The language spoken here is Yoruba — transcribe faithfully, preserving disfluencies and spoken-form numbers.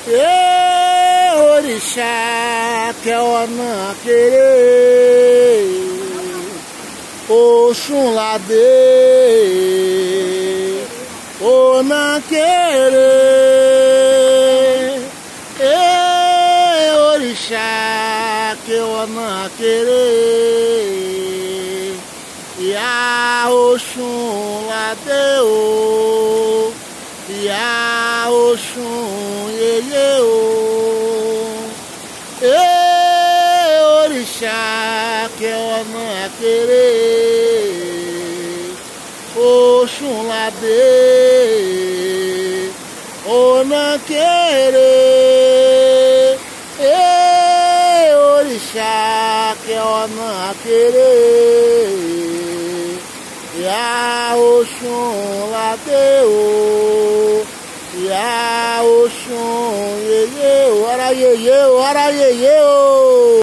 Ê, orixá, que é o não querer, Oxum ladê, o não querer. Ê, orixá, que é o não querer, e a Oxum ladê, o e a Oxum iê o. Ê, orixá, que é não querer, Oxum ladê, o não querer. Ê, orixá, que é não querer, e a Oxum ladê, e a Oxum iê o, ora iê o, ora iê o.